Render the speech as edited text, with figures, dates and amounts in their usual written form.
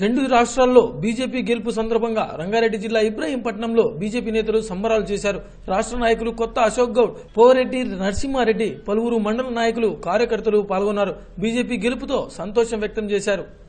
రెండు రాష్ట్రాల్లో బీజేపీ గెలుపు సందర్భంగా రంగారెడ్డి జిల్లా ఇబ్రహీంపట్నంలో బీజేపీ నేతలు సంబరాలు చేశారు. రాష్ట్ర నాయకులు కొత్త అశోక్ గౌడ్, పోరెడ్డి నరసింహారెడ్డి, పలువురు మండల నాయకులు, కార్యకర్తలు పాల్గొన్నారు. బీజేపీ గెలుపుతో సంతోషం వ్యక్తం చేశారు.